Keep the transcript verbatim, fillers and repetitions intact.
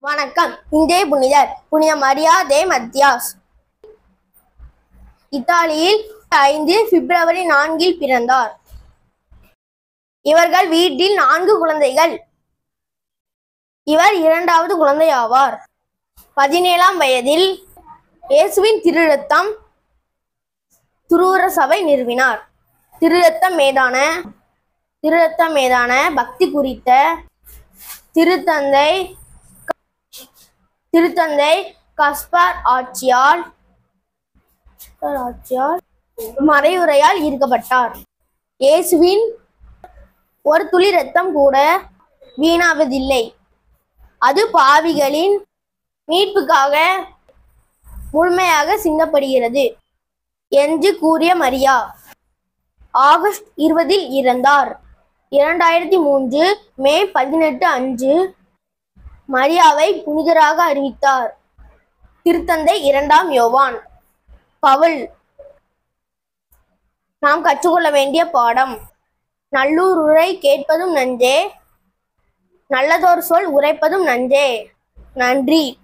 வணக்கம். இன்றைய புனிதர் புனித மரியா தே மத்தியாஸ். இத்தாலியில் ஐந்து பிப்ரவரி நான்கில் பிறந்தார். இவர்கள் வீட்டில் நான்கு குழந்தைகள். இவர் இரண்டாவது குழந்தையாவார். பதினேழாம் வயதில் இயேசுவின் திருரத்தம் துருவர சபை நிறுவினார். திருரத்தம் மீதான திருரத்தம் மீதான பக்தி குறித்த திருத்தந்தை திருத்தந்தை கஸ்பர் ஆட்சியால் ஆட்சியால் மறைவுரையால் ஈர்க்கப்பட்டார். இயேசுவின் ஒரு துளி ரத்தம் கூட வீணாவதில்லை, அது பாவிகளின் மீட்புக்காக முழுமையாக சிந்தப்படுகிறது என்று கூறிய மரியா ஆகஸ்ட் இருபதில் இறந்தார். இரண்டாயிரத்தி மூன்று மே பதினெட்டு அன்று மரியாவை புனிதராக அறிவித்தார் திருத்தந்தை இரண்டாம் யோவான். பவுல். நாம் கற்றுக்கொள்ள வேண்டிய பாடம்: நல்லூர் உரை கேட்பதும் நன்றே, நல்லதோர் சொல் உரைப்பதும் நன்றே. நன்றி.